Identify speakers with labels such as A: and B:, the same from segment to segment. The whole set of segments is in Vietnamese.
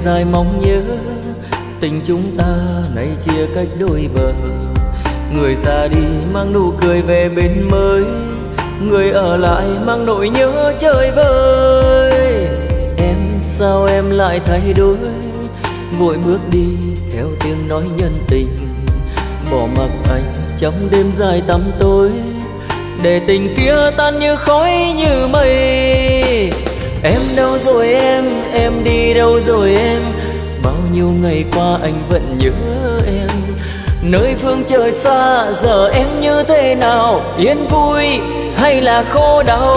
A: dài mong nhớ, tình chúng ta nay chia cách đôi bờ. Người ra đi mang nụ cười về bên mới, người ở lại mang nỗi nhớ chơi vơi. Em sao em lại thay đổi, vội bước đi theo tiếng nói nhân tình, bỏ mặc anh trong đêm dài tăm tối, để tình kia tan như khói như mây. Em đâu rồi em đi đâu rồi em, bao nhiêu ngày qua anh vẫn nhớ em. Nơi phương trời xa giờ em như thế nào, yên vui hay là khổ đau.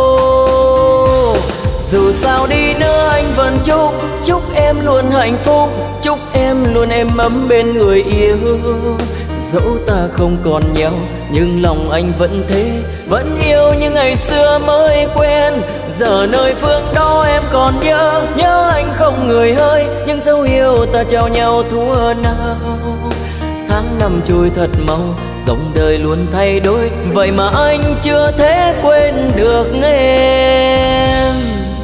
A: Dù sao đi nữa anh vẫn chúc em luôn hạnh phúc, chúc em luôn êm ấm bên người yêu. Dẫu ta không còn nhau nhưng lòng anh vẫn thế, vẫn yêu như ngày xưa mới quen. Giờ nơi phương đó em còn nhớ anh không người hơi, nhưng dấu yêu ta trao nhau thua nào. Tháng năm trôi thật mau, dòng đời luôn thay đổi, vậy mà anh chưa thể quên được em.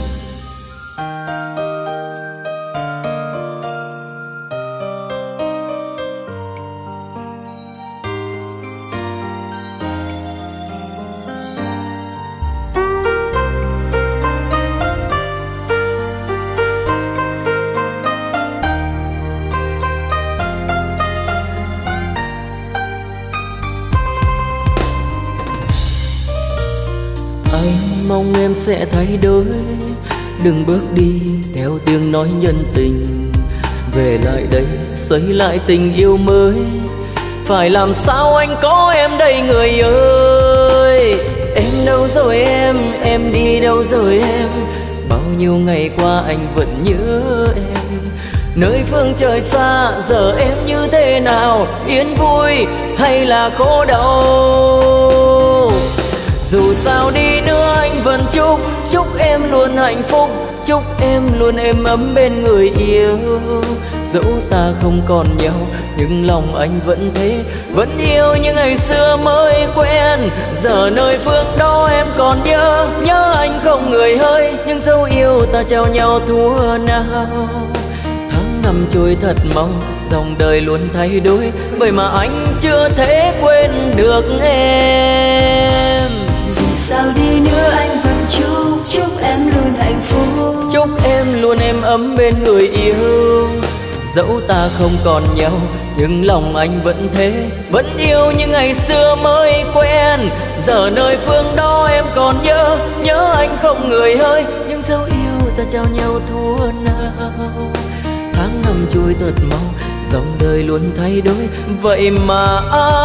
A: Mong em sẽ thay đổi, đừng bước đi theo tiếng nói nhân tình. Về lại đây xây lại tình yêu mới, phải làm sao anh có em đây người ơi. Em đâu rồi em đi đâu rồi em, bao nhiêu ngày qua anh vẫn nhớ em. Nơi phương trời xa giờ em như thế nào, yên vui hay là khổ đau. Dù sao đi nữa anh vẫn chúc em luôn hạnh phúc, chúc em luôn êm ấm bên người yêu. Dẫu ta không còn nhau nhưng lòng anh vẫn thế, vẫn yêu như ngày xưa mới quen. Giờ nơi phương đó em còn nhớ anh không người hơi, nhưng dấu yêu ta trao nhau thua nào. Tháng năm trôi thật mau, dòng đời luôn thay đổi, vậy mà anh chưa thể quên được em.
B: Sao đi nữa anh vẫn chúc em luôn hạnh phúc,
A: chúc em luôn êm ấm bên người yêu. Dẫu ta không còn nhau nhưng lòng anh vẫn thế, vẫn yêu như ngày xưa mới quen. Giờ nơi phương đó em còn nhớ anh không người hơi, nhưng dấu yêu ta trao nhau thua nào. Tháng năm trôi thật mau, dòng đời luôn thay đổi, vậy mà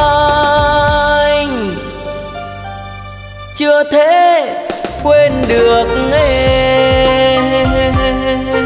A: anh chưa thể quên được em.